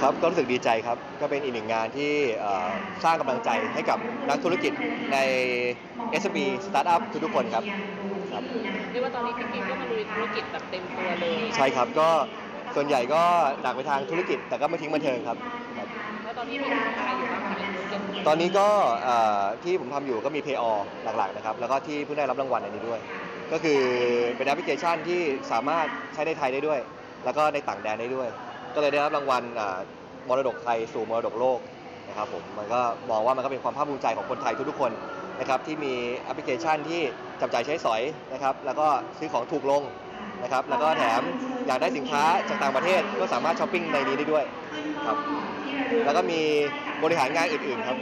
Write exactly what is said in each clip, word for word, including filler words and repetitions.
ครับก็รู้สึกดีใจครับก็เป็นอีกหนึ่งงานที่สร้างกำลังใจให้กับนักธุรกิจใน เอส เอ็ม อี Startup ทุกๆคนครับครับเรียกว่าตอนนี้พี่พีก็มาลุยธุรกิจแบบเต็มตัวเลยใช่ครับก็ส่วนใหญ่ก็หนักไปทางธุรกิจแต่ก็ไม่ทิ้งบันเทิงครับแล้วตอนนี้มีทำอะไรอยู่บ้างคะในธุรกิจตอนนี้ก็ที่ผมทำอยู่ก็มี Pay All หลักๆนะครับแล้วก็ที่เพิ่งได้รับรางวัลอันนี้ด้วยก็คือเป็นแอปพลิเคชันที่สามารถใช้ในไทยได้ด้วยแล้วก็ในต่างแดนได้ด้วยก็เลยได้รับรางวัลมรดกไทยสู่มรดกโลกนะครับผมมันก็มองว่ามันก็เป็นความภาคภูมิใจของคนไทยทุกๆคนนะครับที่มีแอปพลิเคชันที่จับจ่ายใช้สอยนะครับแล้วก็ซื้อของถูกลงนะครับแล้วก็แถมอยากได้สินค้าจากต่างประเทศก็สามารถช้อปปิ้งในนี้ได้ด้วยครับแล้วก็มีบริหารงานอื่นๆครับ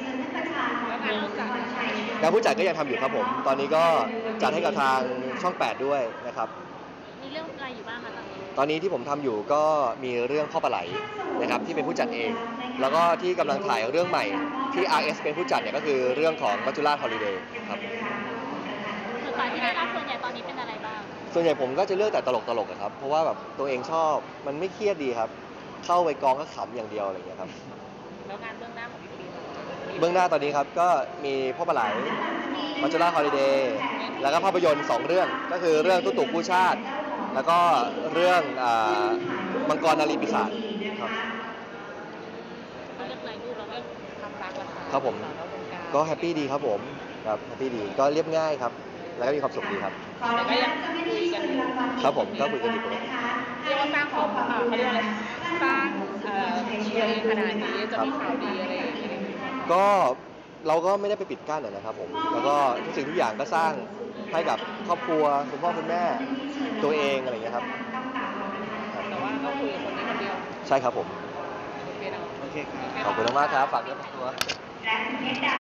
งานผู้จัดก็ยังทำอยู่ครับผมตอนนี้ก็จัดให้กับทางช่องแปดด้วยนะครับมีเรื่องอะไรอยู่บ้างคะตอนนี้ตอนนี้ที่ผมทำอยู่ก็มีเรื่องพ่อปลาไหลนะครับที่เป็นผู้จัดเองแล้วก็ที่กำลังถ่ายเรื่องใหม่ที่ อาร์ เอส เป็นผู้จัดเนี่ยก็คือเรื่องของมัจจุราชฮอลิเดย์ครับส่วนใหญ่ที่ได้รับส่วนใหญ่ตอนนี้เป็นอะไรบ้างส่วนใหญ่ผมก็จะเลือกแต่ตลกๆครับเพราะว่าแบบตัวเองชอบมันไม่เครียดดีครับเข้าไปกองก็ขำอย่างเดียวอะไรอย่างเงี้ยครับแล้วงานเบื้องหน้าของพี่ปีเบื้องหน้าตอนนี้ครับก็มีพ่อปลาไหลมัจจุราชฮอลิเดย์แล้วก็ภาพยนตร์สองเรื่องก็คือเรื่องตุ๊ตู่กู้ชาติแล้วก็เรื่องมังกรนารีปีศาจครับเรื่องรายรูปเราเรื่องความรักล่ะคะครับผมก็แฮปปี้ดีครับผมครับแฮปปี้ดีก็เรียบง่ายครับแล้วก็มีความสุขดีครับแต่ก็ยังคุยกันอยู่ครับผมก็คุยกันอยู่ปกติเรียกว่าสร้างครอบครัวเขาเรียกอะไรสร้างตัวเองขนาดนี้จะมีข่าวดีอะไรอย่างเงี้ยก็เราก็ไม่ได้ไปปิดกั้นนะครับผมแล้วก็ทุกสิ่งทุกอย่างก็สร้างให้กับครอบครัวคุณพ่อคุณแม่ตัวเองอะไรอย่างเงี้ยครับแต่ว่าก็คุยกับคนนี้คนเดียวใช่ครับผมโอเคเนาะโอเคขอบคุณมากครับฝากด้วยตัว